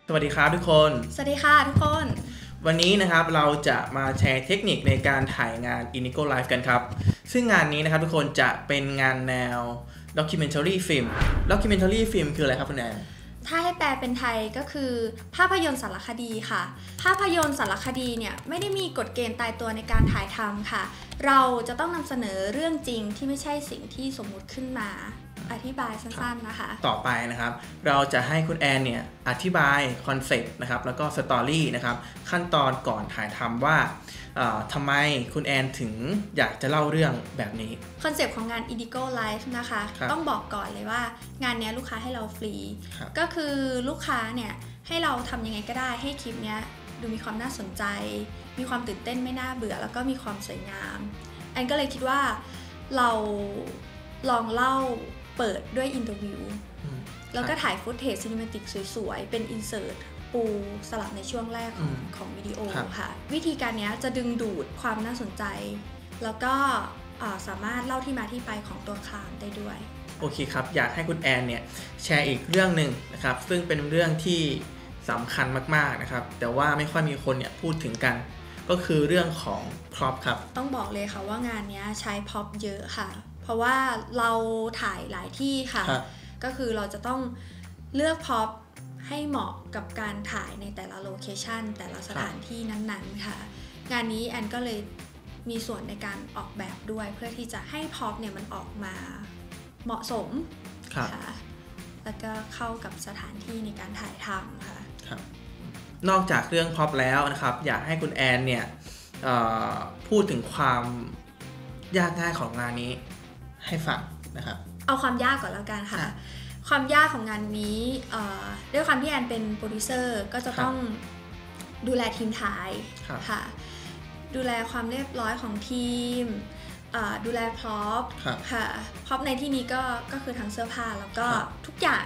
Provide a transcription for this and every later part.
สวัสดีครับทุกคนสวัสดีค่ะทุกคนวันนี้นะครับเราจะมาแชร์เทคนิคในการถ่ายงาน Indigo Live กันครับซึ่งงานนี้นะครับทุกคนจะเป็นงานแนว Documentary Film Documentary Film คืออะไรครับคุณแอนถ้าให้แปลเป็นไทยก็คือภาพยนตร์สารคดีค่ะภาพยนตร์สารคดีเนี่ยไม่ได้มีกฎเกณฑ์ตายตัวในการถ่ายทำค่ะเราจะต้องนำเสนอเรื่องจริงที่ไม่ใช่สิ่งที่สมมุติขึ้นมาอธิบายสั้นๆนะคะต่อไปนะครับเราจะให้คุณแอนเนี่ยอธิบายคอนเซ็ปต์นะครับแล้วก็สตอรี่นะครับขั้นตอนก่อนถ่ายทำว่าทำไมคุณแอนถึงอยากจะเล่าเรื่องแบบนี้คอนเซปต์ของงาน Indigo Live นะคะต้องบอกก่อนเลยว่างานนี้ลูกค้าให้เราฟรีก็คือลูกค้าเนี่ยให้เราทำยังไงก็ได้ให้คลิปเนี้ยดูมีความน่าสนใจมีความตื่นเต้นไม่น่าเบื่อแล้วก็มีความสวยงามแอนก็เลยคิดว่าเราลองเล่าเปิดด้วยอินเตอร์วิวแล้วก็ถ่ายฟุตเทจซินิเมติกสวยๆเป็นอินเสิร์ตปูสลับในช่วงแรกของวิดีโอค่ะวิธีการนี้จะดึงดูดความน่าสนใจแล้วก็สามารถเล่าที่มาที่ไปของตัวคลามได้ด้วยโอเคครับอยากให้คุณแอนเนี่ยแชร์อีกเรื่องหนึ่งนะครับซึ่งเป็นเรื่องที่สำคัญมากๆนะครับแต่ว่าไม่ค่อยมีคนเนี่ยพูดถึงกันก็คือเรื่องของพร็อพครับต้องบอกเลยค่ะว่างานนี้ใช้พร็อพเยอะค่ะเพราะว่าเราถ่ายหลายที่ค่ะก็คือเราจะต้องเลือกพร็อพให้เหมาะกับการถ่ายในแต่ละโลเคชันแต่ละสถานที่นั้นๆค่ะงานนี้แอนก็เลยมีส่วนในการออกแบบด้วยเพื่อที่จะให้พร็อพเนี่ยมันออกมาเหมาะสมค่ะแล้วก็เข้ากับสถานที่ในการถ่ายทำค่ะนอกจากเรื่องพร็อพแล้วนะครับอยากให้คุณแอนเนี่ยพูดถึงความยากง่ายของงานนี้ให้ฟังนะครับเอาความยากก่อนแล้วกันค่ะความยากของงานนี้ด้วยความที่แอนเป็นโปรดิวเซอร์ก็จะต้องดูแลทีมถ่ายค่ะดูแลความเรียบร้อยของทีมดูแลพร็อพค่ะพร็อพในที่นี้ก็คือทั้งเสื้อผ้าแล้วก็ทุกอย่าง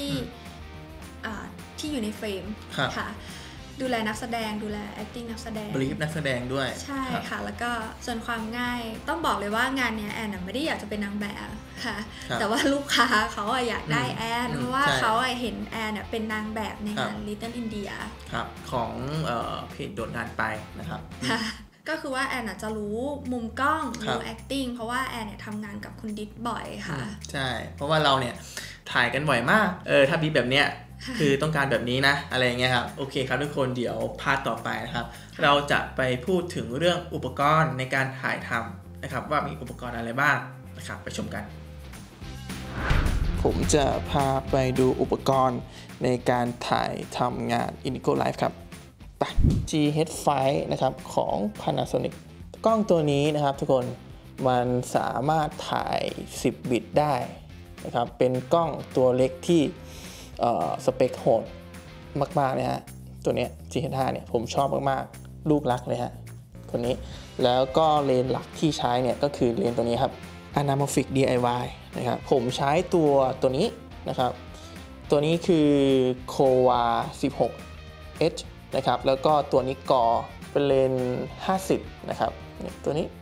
ที่อยู่ในเฟรมค่ะดูแลนักแสดงดูแล acting นักแสดงบรีฟนักแสดงด้วยใช่ค่ะแล้วก็ส่วนความง่ายต้องบอกเลยว่างานนี้แอนไม่ได้อยากจะเป็นนางแบบค่ะแต่ว่าลูกค้าเขาอยากได้แอนเพราะว่าเขาเห็นแอนเป็นนางแบบในงาน Little India ครับของเพจโดดงานไปนะครับก็คือว่าแอนจะรู้มุมกล้องรู้ acting เพราะว่าแอนทำงานกับคุณดิษบ่อยค่ะใช่เพราะว่าเราเนี่ยถ่ายกันบ่อยมากถ้าบีแบบเนี้ยคือต้องการแบบนี้นะอะไรเงี้ยครับโอเคครับทุกคนเดี๋ยวพาร์ทต่อไปนะครับเราจะไปพูดถึงเรื่องอุปกรณ์ในการถ่ายทำนะครับว่ามีอุปกรณ์อะไรบ้างนะครับไปชมกันผมจะพาไปดูอุปกรณ์ในการถ่ายทำงาน Indigo Live ครับGH5 นะครับของ Panasonic กล้องตัวนี้นะครับทุกคนมันสามารถถ่าย10บิตได้นะครับเป็นกล้องตัวเล็กที่สเปคโหดมากๆนะฮะตัวนี้ GH5 เนี่ยผมชอบมากๆลูกรักเลยฮะตัวนี้แล้วก็เลนส์หลักที่ใช้เนี่ยก็คือเลนส์ตัวนี้ครับ Anamorphic DIY นะครับผมใช้ตัวนี้นะครับตัวนี้คือ Kowa 16H นะครับแล้วก็ตัวนี้กอเป็นเลนส์50นะครับตัวนี้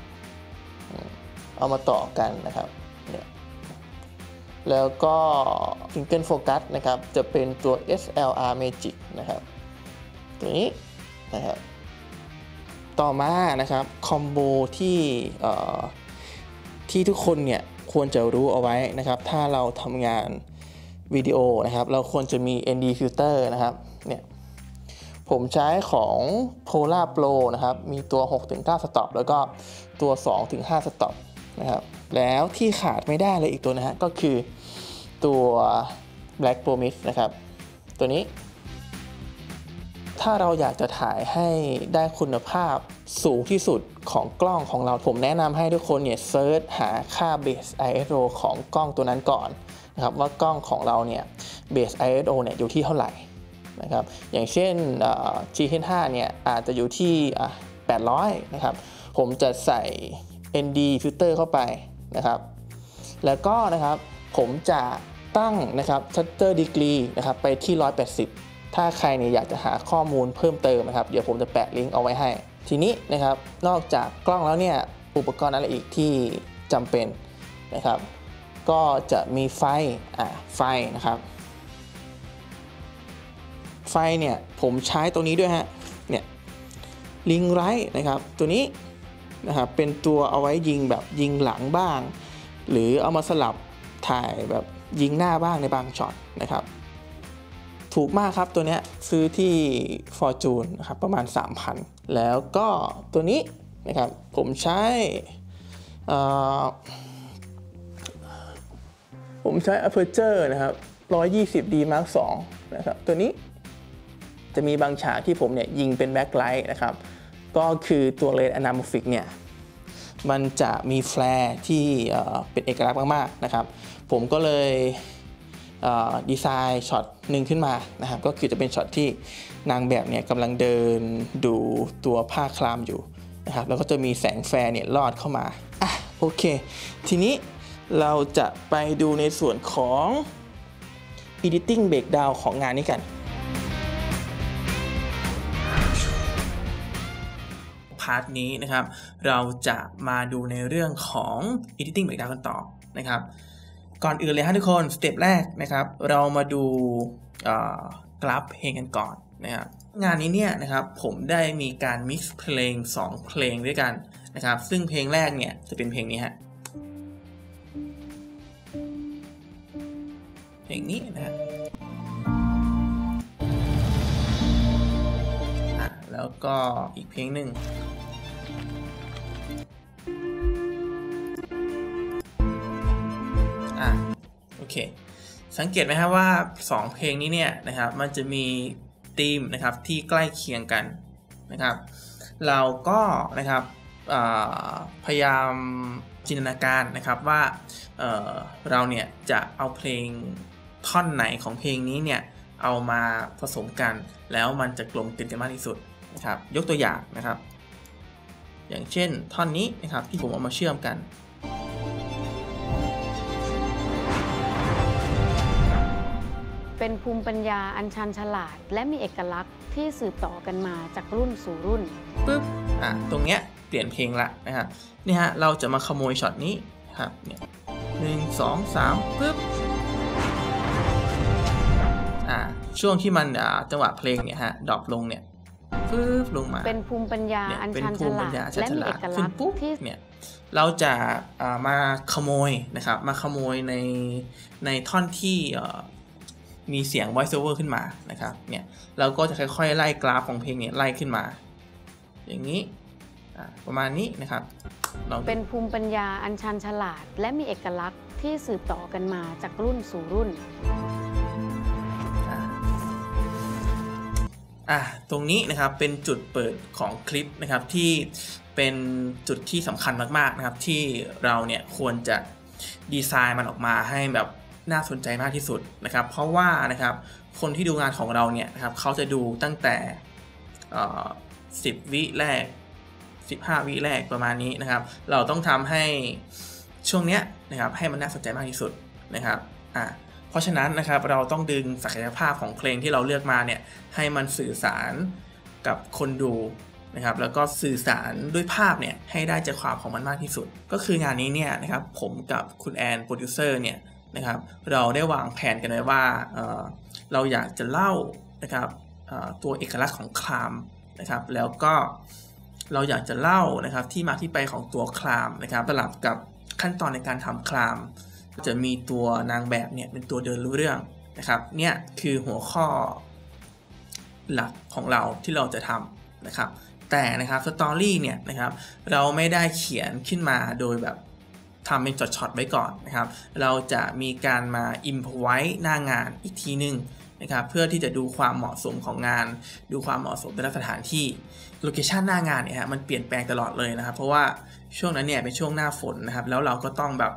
เอามาต่อกันนะครับแล้วก็ Single Focus นะครับจะเป็นตัว SLR Magic นะครับตัวนี้นะครับต่อมานะครับคอมโบที่ทุกคนเนี่ยควรจะรู้เอาไว้นะครับถ้าเราทำงานวิดีโอนะครับเราควรจะมี ND Filter นะครับเนี่ยผมใช้ของ Polar Pro นะครับมีตัว 6-9 สต็อปแล้วก็ตัว 2-5 สต็อปนะครับแล้วที่ขาดไม่ได้เลยอีกตัวนะฮะก็คือตัว Black Promise นะครับตัวนี้ถ้าเราอยากจะถ่ายให้ได้คุณภาพสูงที่สุดของกล้องของเราผมแนะนำให้ทุกคนเนี่ยเซิร์ชหาค่า Base ISO ของกล้องตัวนั้นก่อนนะครับว่ากล้องของเราเนี่ย Base ISO เนี่ยอยู่ที่เท่าไหร่นะครับอย่างเช่นGH5 เนี่ยอาจจะอยู่ที่800นะครับผมจะใส่ ND filter เข้าไปนะครับแล้วก็นะครับผมจะตั้งนะครับ shutter degree นะครับไปที่180ถ้าใครเนี่ยอยากจะหาข้อมูลเพิ่มเติมนะครับเดี๋ยวผมจะแปะลิงก์เอาไว้ให้ทีนี้นะครับนอกจากกล้องแล้วเนี่ยอุปกรณ์อะไรอีกที่จำเป็นนะครับก็จะมีไฟนะครับไฟฟเนี่ยผมใช้ตัวนี้ด้วยฮะเนี่ยลิงไรท์นะครับตัวนี้นะครับเป็นตัวเอาไว้ยิงแบบยิงหลังบ้างหรือเอามาสลับถ่ายแบบยิงหน้าบ้างในบางช็อตนะครับถูกมากครับตัวนี้ซื้อที่ Fortune นะครับประมาณ 3,000 แล้วก็ตัวนี้นะครับผมใช้ Aperture นะครับ 120D Mark II นะครับตัวนี้จะมีบางฉากที่ผมเนี่ยยิงเป็นแบ็คไลท์นะครับก็คือตัวเลนส์อนาโมฟิกเนี่ยมันจะมีแฟลร์ที่เป็นเอกลักษณ์มากๆนะครับผมก็เลยดีไซน์ช็อตหนึ่งขึ้นมานะครับก็คือจะเป็นช็อตที่นางแบบเนี่ยกำลังเดินดูตัวผ้าคลามอยู่นะครับแล้วก็จะมีแสงแฟร์เนี่ยลอดเข้ามาโอเคทีนี้เราจะไปดูในส่วนของ Editing Breakdown ของงานนี้กันพาร์ทนี้นะครับเราจะมาดูในเรื่องของ Editing Breakdown กันต่อนะครับก่อนอื่นเลยฮะทุกคนสเต็ปแรกนะครับเรามาดูกราฟเพลงกันก่อนนะครับงานนี้เนี่ยนะครับผมได้มีการมิกซ์เพลง2เพลงด้วยกันนะครับซึ่งเพลงแรกเนี่ยจะเป็นเพลงนี้ฮะเพลงนี้นะฮะแล้วก็อีกเพลงหนึ่งโอเคสังเกตไหมครับว่า2เพลงนี้เนี่ยนะครับมันจะมีธีมนะครับที่ใกล้เคียงกันนะครับเราก็นะครับพยายามจินตนาการนะครับว่าเราเนี่ยจะเอาเพลงท่อนไหนของเพลงนี้เนี่ยเอามาผสมกันแล้วมันจะกลมกลืนกันมากที่สุดนะครับยกตัวอย่างนะครับอย่างเช่นท่อนนี้นะครับที่ผมเอามาเชื่อมกันเป็นภูมิปัญญาอันชันฉลาดและมีเอกลักษณ์ที่สืบต่อกันมาจากรุ่นสู่รุ่นปึ๊บตรงเนี้ยเปลี่ยนเพลงละนะครับนี่ฮะเราจะมาขโมยช็อตนี้ครับเนี่ย1 2 3ปึ๊บช่วงที่มันจังหวะเพลงเนี่ยฮะดรอปลงเนี่ยปึ๊บลงมาเป็นภูมิปัญญาอันชันฉลาดและมีเอกลักษณ์ที่เนี่ยเราจะมาขโมยนะครับมาขโมยในท่อนที่มีเสียง voice over ขึ้นมานะครับเนี่ยเราก็จะค่อยๆไล่กราฟของเพลงเนี่ยไล่ขึ้นมาอย่างนี้ประมาณนี้นะครับเป็นภูมิปัญญาอันชันฉลาดและมีเอกลักษณ์ที่สืบต่อกันมาจากรุ่นสู่รุ่นตรงนี้นะครับเป็นจุดเปิดของคลิปนะครับที่เป็นจุดที่สำคัญมากๆนะครับที่เราเนี่ยควรจะดีไซน์มันออกมาให้แบบน่าสนใจมากที่สุดนะครับเพราะว่านะครับคนที่ดูงานของเราเนี่ยนะครับเขาจะดูตั้งแต่10 วิแรก15 วิแรกประมาณนี้นะครับเราต้องทำให้ช่วงเนี้ยนะครับให้มันน่าสนใจมากที่สุดนะครับเพราะฉะนั้นนะครับเราต้องดึงศักยภาพของเพลงที่เราเลือกมาเนี่ยให้มันสื่อสารกับคนดูนะครับแล้วก็สื่อสารด้วยภาพเนี่ยให้ได้ใจความของมันมากที่สุดก็คืองานนี้เนี่ยนะครับผมกับคุณแอนโปรดิวเซอร์เนี่ยนะครับเราได้วางแผนกันไว้ว่าเราอยากจะเล่านะครับตัวเอกลักษณ์ของคลามนะครับแล้วก็เราอยากจะเล่านะครับที่มาที่ไปของตัวคลามนะครับสลับกับขั้นตอนในการทำคลามจะมีตัวนางแบบเนี่ยเป็นตัวเดินรู้เรื่องนะครับเนี่ยคือหัวข้อหลักของเราที่เราจะทำนะครับแต่นะครับสตอรี่เนี่ยนะครับเราไม่ได้เขียนขึ้นมาโดยแบบทำเป็นช็อตๆไว้ก่อนนะครับเราจะมีการมาอิมพอไว้หน้างานอีกทีนึงนะครับเพื่อที่จะดูความเหมาะสมของงานดูความเหมาะสมแต่ละสถานที่โลเคชันหน้างานเนี่ยฮะมันเปลี่ยนแปลงตลอดเลยนะครับเพราะว่าช่วงนั้นเนี่ยเป็นช่วงหน้าฝนนะครับแล้วเราก็ต้องแบบ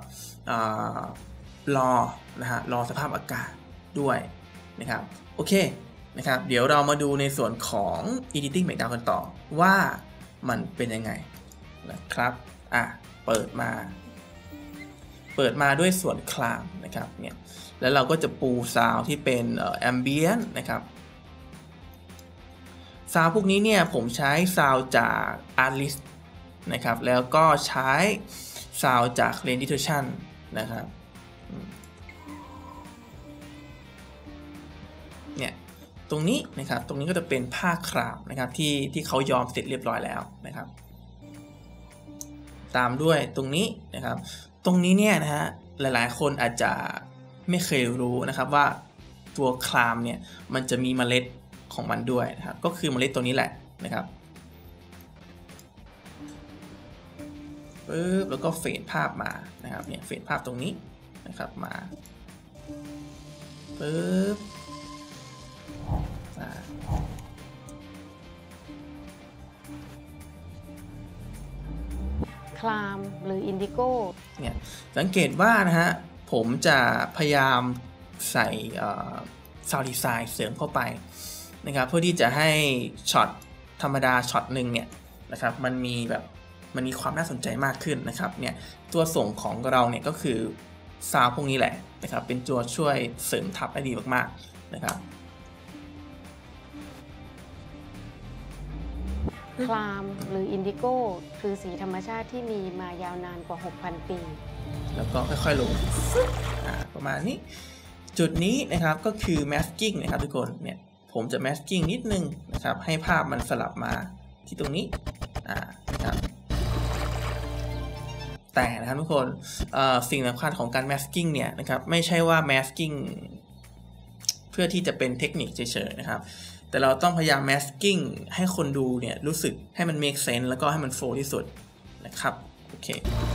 รอสภาพอากาศด้วยนะครับโอเคนะครับเดี๋ยวเรามาดูในส่วนของ Editing Breakdown กันต่อว่ามันเป็นยังไงนะครับเปิดมาด้วยส่วนคลามนะครับเนี่ยแล้วเราก็จะปูซาวที่เป็นambient นะครับซาวพวกนี้เนี่ยผมใช้ซาวจาก Artlist นะครับแล้วก็ใช้ซาวจาก Lane Distortion นะครับเนี่ยตรงนี้นะครับตรงนี้ก็จะเป็นผ้าครามนะครับที่เขาย้อมเสร็จเรียบร้อยแล้วนะครับตามด้วยตรงนี้นะครับตรงนี้เนี่ยนะฮะหลายๆคนอาจจะไม่เคยรู้นะครับว่าตัวครามเนี่ยมันจะมีเมล็ดของมันด้วยนะครับก็คือเมล็ดตัวนี้แหละนะครับปึ๊บแล้วก็เฟดภาพมานะครับเนี่ยเฟดภาพตรงนี้นะครับมาปึ๊บคลามหรืออินดิโก้เนี่ยสังเกตว่านะฮะผมจะพยายามใส่ซาวด์ดีไซน์เสริมเข้าไปนะครับเพื่อที่จะให้ช็อตธรรมดาช็อตหนึ่งเนี่ยนะครับมันมีความน่าสนใจมากขึ้นนะครับเนี่ยตัวส่งของเราเนี่ยก็คือซาวด์พวกนี้แหละนะครับเป็นตัวช่วยเสริมทับได้ดีมากๆนะครับคลามหรืออินดิโก้คือสีธรรมชาติที่มีมายาวนานกว่า 6,000 ปีแล้วก็ค่อยๆลงประมาณนี้จุดนี้นะครับก็คือ masking นะครับทุกคนเนี่ยผมจะ masking นิดนึงนะครับให้ภาพมันสลับมาที่ตรงนี้นะครับแต่นะครับทุกคนสิ่งสำคัญของการ masking เนี่ยนะครับไม่ใช่ว่า masking เพื่อที่จะเป็นเทคนิคเฉยๆนะครับแต่เราต้องพยายาม masking ให้คนดูเนี่ยรู้สึกให้มัน make sense แล้วก็ให้มัน flow ที่สุดนะครับโอเค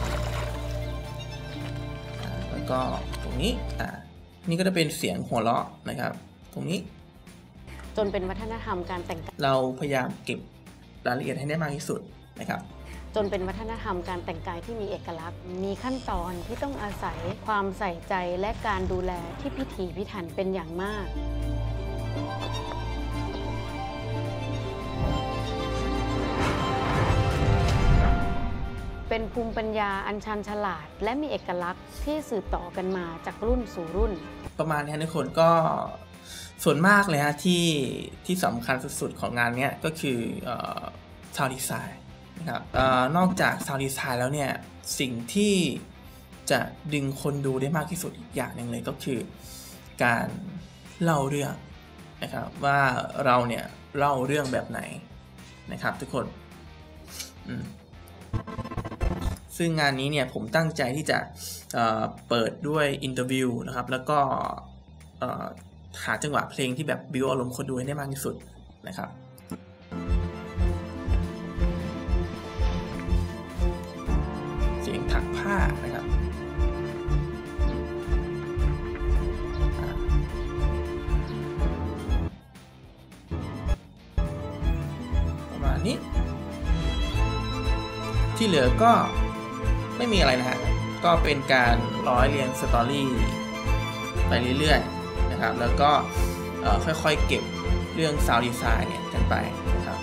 แล้วก็ตรงนี้นี่ก็จะเป็นเสียงหัวเราะนะครับตรงนี้จนเป็นวัฒนธรรมการแต่งกายเราพยายามเก็บรายละเอียดให้ได้มากที่สุดนะครับจนเป็นวัฒนธรรมการแต่งกายที่มีเอกลักษณ์มีขั้นตอนที่ต้องอาศัยความใส่ใจและการดูแลที่พิถีพิถันเป็นอย่างมากเป็นภูมิปัญญาอันชันฉลาดและมีเอกลักษณ์ที่สืบต่อกันมาจากรุ่นสู่รุ่นประมาณนี้ทุกคนก็ส่วนมากเลยฮะที่สำคัญสุดๆของงานนี้ก็คือซาวด์ดีไซน์นะครับนอกจากซาวด์ดีไซน์แล้วเนี่ยสิ่งที่จะดึงคนดูได้มากที่สุดอีกอย่างหนึ่งเลยก็คือการเล่าเรื่องนะครับว่าเราเนี่ยเล่าเรื่องแบบไหนนะครับทุกคนซึ่งงานนี้เนี่ยผมตั้งใจที่จะเปิดด้วยอินเตอร์วิวนะครับแล้วก็หาจังหวะเพลงที่แบบบิวอารมณ์คนดูให้ได้มากที่สุดนะครับเสียงถักผ้านะครับประมาณนี้ที่เหลือก็ไม่มีอะไรนะฮะก็เป็นการร้อยเรียงสตอรี่ไปเรื่อยๆนะครับแล้วก็ค่อยๆเก็บเรื่องซาวด์ดีไซน์เนี่ยกันไปนะครับ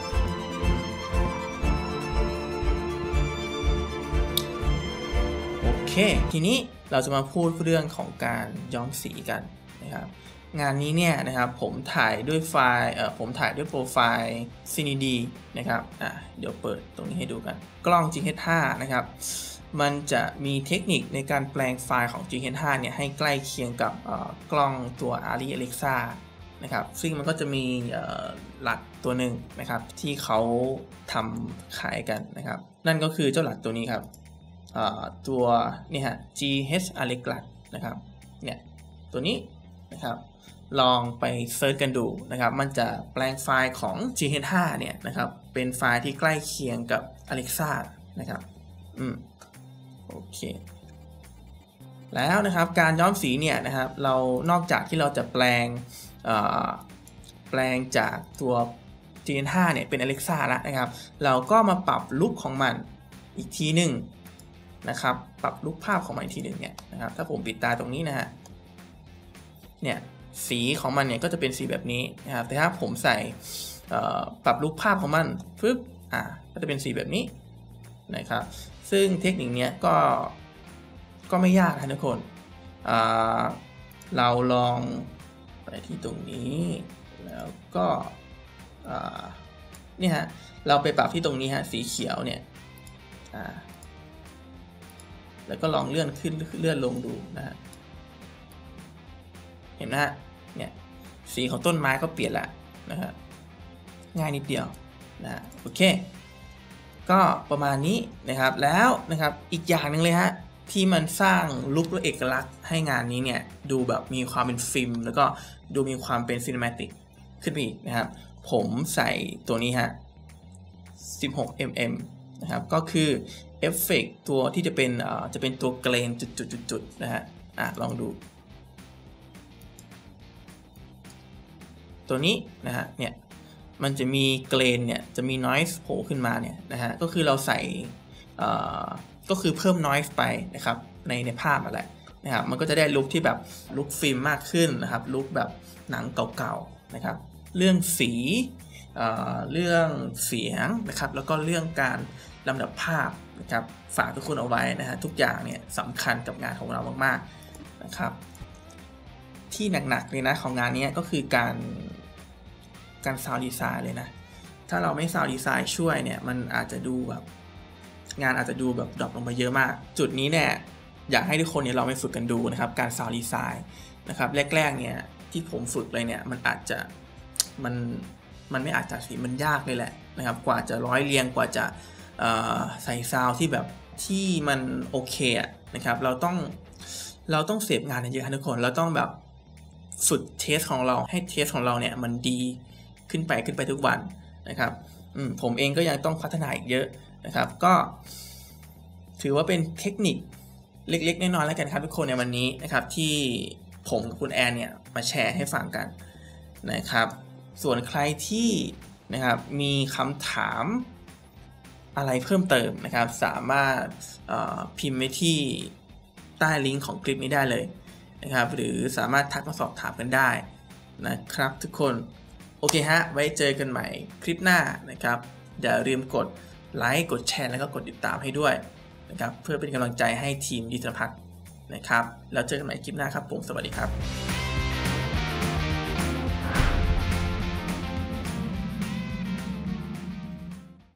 โอเคทีนี้เราจะมาพูดเรื่องของการย้อมสีกันนะครับงานนี้เนี่ยนะครับผมถ่ายด้วยไฟล์ผมถ่ายด้วยโปรไฟล์ CND นะครับเดี๋ยวเปิดตรงนี้ให้ดูกันกล้อง GH5 นะครับมันจะมีเทคนิคในการแปลงไฟล์ของ GH5 เนี่ยให้ใกล้เคียงกับกล้องตัว Arri Alexa นะครับซึ่งมันก็จะมีหลักตัวหนึ่งนะครับที่เขาทำขายกันนะครับนั่นก็คือเจ้าหลักตัวนี้ครับตัวนี่ฮะ GH Alexa นะครับเนี่ยตัวนี้นะครับลองไปเซิร์ชกันดูนะครับมันจะแปลงไฟล์ของ GH5 เนี่ยนะครับเป็นไฟล์ที่ใกล้เคียงกับ Alexa นะครับโอเคแล้วนะครับการย้อมสีเนี่ยนะครับเรานอกจากที่เราจะแปลงจากตัว GH5 เนี่ยเป็น Alexa แล้วนะครับเราก็มาปรับลุคของมันอีกทีหนึ่งนะครับปรับลุคภาพของมันอีกทีหนึ่งเนี่ยนะครับถ้าผมปิดตาตรงนี้นะฮะเนี่ยสีของมันเนี่ยก็จะเป็นสีแบบนี้นะครับแต่ถ้าผมใส่ปรับลุคภาพของมันปึ๊บก็จะเป็นสีแบบนี้นะครับซึ่งเทคนิคนี้ก็ไม่ยากนะทุกคนเราลองไปที่ตรงนี้แล้วก็นี่ฮะเราไปปรับที่ตรงนี้ฮะสีเขียวเนี่ยแล้วก็ลองเลื่อนขึ้นเลื่อนลงดูนะฮะเห็นไหมฮะเนี่ยสีของต้นไม้ก็เปลี่ยนละนะฮะง่ายนิดเดียวนะโอเคก็ประมาณนี้นะครับแล้วนะครับอีกอย่างหนึ่งเลยฮะที่มันสร้างลุคและเอกลักษณ์ให้งานนี้เนี่ยดูแบบมีความเป็นฟิล์มแล้วก็ดูมีความเป็นซีนิมาติกขึ้นไปอีกนะครับผมใส่ตัวนี้ฮะ 16mm นะครับก็คือเอฟเฟกต์ตัวที่จะเป็นตัวเกรนจุดๆๆๆนะฮะลองดูตัวนี้นะฮะเนี่ยมันจะมีเกรนเนี่ยจะมี noise โผล่ขึ้นมาเนี่ยนะฮะก็คือเราใส่ก็คือเพิ่ม noise ไปนะครับในภาพนั่นแหละนะครับมันก็จะได้ลุคที่แบบลุคฟิล์มมากขึ้นนะครับลุคแบบหนังเก่าๆนะครับเรื่องสีเรื่องเสียงนะครับแล้วก็เรื่องการลำดับภาพนะครับฝากทุกคนเอาไว้นะฮะทุกอย่างเนี่ยสำคัญกับงานของเรามากๆนะครับที่หนักๆเลยนะของงานนี้ก็คือการซาวด์ดีไซน์เลยนะถ้าเราไม่ซาวด์ดีไซน์ช่วยเนี่ยมันอาจจะดูแบบงานอาจจะดูแบบดรอปลงมาเยอะมากจุดนี้เนี่ยอยากให้ทุกคนเนี่ยเราไปฝึกกันดูนะครับการซาวด์ดีไซน์นะครับแรกๆเนี่ยที่ผมฝึกเลยเนี่ยมันอาจจะมันไม่อาจจะสิมันยากเลยแหละนะครับกว่าจะร้อยเรียงกว่าจะใส่ซาวด์ที่แบบที่มันโอเคนะครับเราต้องเสพงานเยอะทุกคนเราต้องแบบฝึกเทสของเราให้เทสของเราเนี่ยมันดีขึ้นไปทุกวันนะครับผมเองก็ยังต้องพัฒนาอีกเยอะนะครับก็ถือว่าเป็นเทคนิคเล็กๆน้อยๆแล้วกันครับทุกคนในวันนี้นะครับที่ผมกับคุณแอนเนี่ยมาแชร์ให้ฟังกันนะครับส่วนใครที่นะครับมีคำถามอะไรเพิ่มเติมนะครับสามารถพิมพ์ไว้ที่ใต้ลิงก์ของคลิปนี้ได้เลยนะครับหรือสามารถทักมาสอบถามกันได้นะครับทุกคนโอเคฮะไว้เจอกันใหม่คลิปหน้านะครับอย่าลืมกดไลค์กดแชร์แล้วก็กดติดตามให้ด้วยนะครับเพื่อเป็นกำลังใจให้ทีมดิจิทัลพัฒน์นะครับแล้วเจอกันใหม่คลิปหน้าครับผมสวัสดีครับ